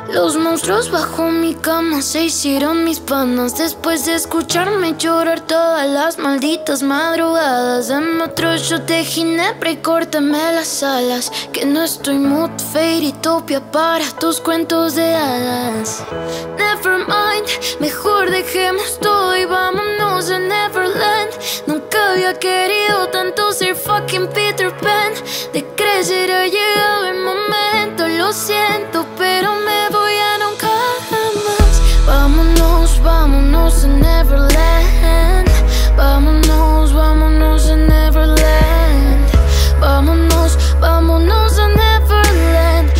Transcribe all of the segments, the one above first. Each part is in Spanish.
Los monstruos bajo mi cama se hicieron mis panas después de escucharme llorar todas las malditas madrugadas. Dame otro shot de ginebra y córtame las alas, que no estoy mood fairytopia para tus cuentos de hadas. Never mind, mejor dejemos todo y vámonos a Neverland. Nunca había querido tanto ser fucking Peter Pan. De crecer ha llegado el momento, lo siento, pero me voy a nunca más. Vámonos, vámonos a Neverland. Vámonos, vámonos a Neverland. Vámonos, vámonos a Neverland.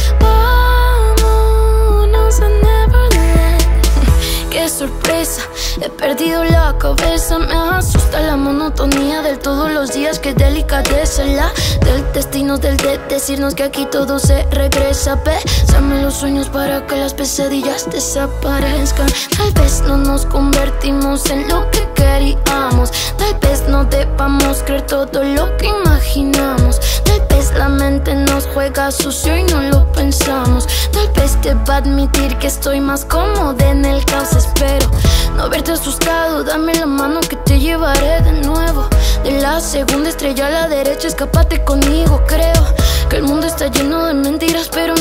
Vámonos a Neverland. Qué sorpresa, he perdido la cabeza. Me asusta la monotonía del todos los días. Qué delicadeza la del destino, del de decirnos que aquí todo se regresa. Bésame los sueños para que las pesadillas desaparezcan. Tal vez no nos convertimos en lo que queríamos. Tal vez no debamos creer todo lo que imaginamos. Tal vez la mente nos juega sucio y no lo pensamos. Tal vez deba admitir que estoy más cómoda en el caos. Espero no verte asustado, dame la mano que te llevaré de nuevo. De la segunda estrella a la derecha, escápate conmigo. Creo que el mundo está lleno de mentiras, pero